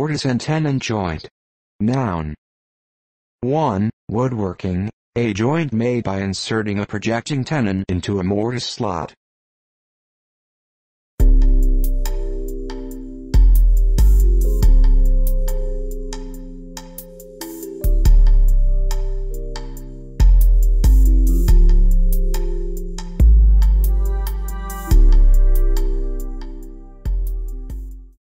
mortise-and-tenon joint. Noun. 1. Woodworking, a joint made by inserting a projecting tenon into a mortise slot.